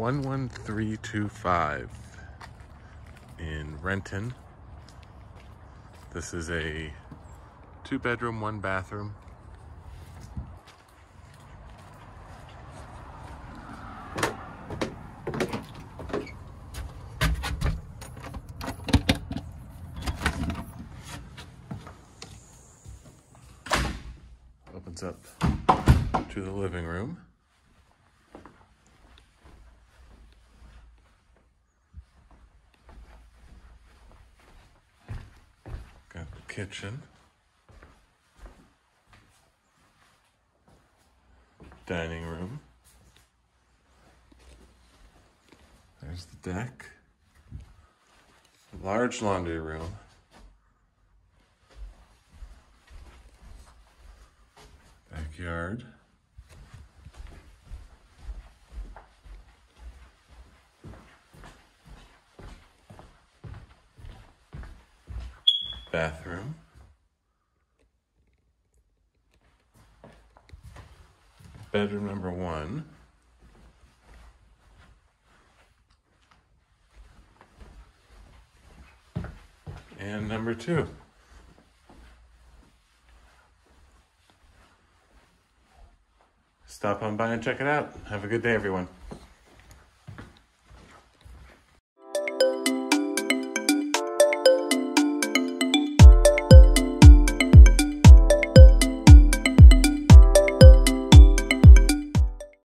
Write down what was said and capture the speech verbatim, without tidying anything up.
one one three two five in Renton. This is a two bedroom, one bathroom. Opens up to the living room. Got the kitchen. Dining room. There's the deck. Large laundry room. Backyard. Bathroom. Bedroom number one. And number two. Stop on by and check it out. Have a good day, everyone.